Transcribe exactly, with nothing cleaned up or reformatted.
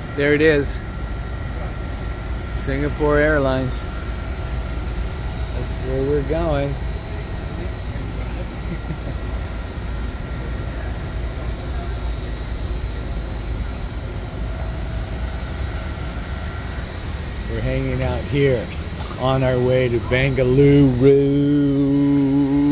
There it is. Singapore Airlines. That's where we're going. We're hanging out here on our way to Bengaluru.